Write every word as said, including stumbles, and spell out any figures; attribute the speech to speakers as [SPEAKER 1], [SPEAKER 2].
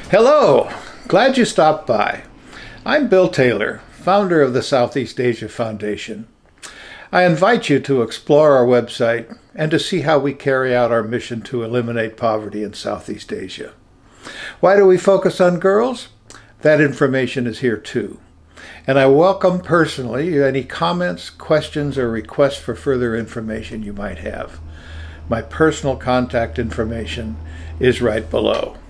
[SPEAKER 1] Hello, glad you stopped by. I'm Bill Taylor, founder of the Southeast Asia Foundation. I invite you to explore our website and to see how we carry out our mission to eliminate poverty in Southeast Asia. Why do we focus on girls? That information is here too. And I welcome personally any comments, questions, or requests for further information you might have. My personal contact information is right below.